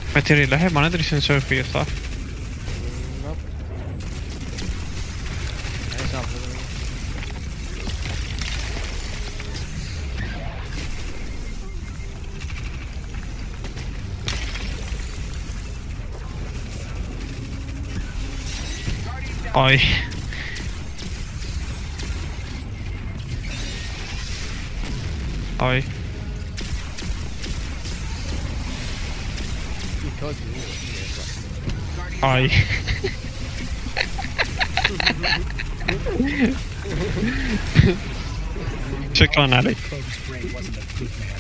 Matilda lähe, ma ندري شنو نسوي فيه صح؟ اي اي اي شكرا عليك.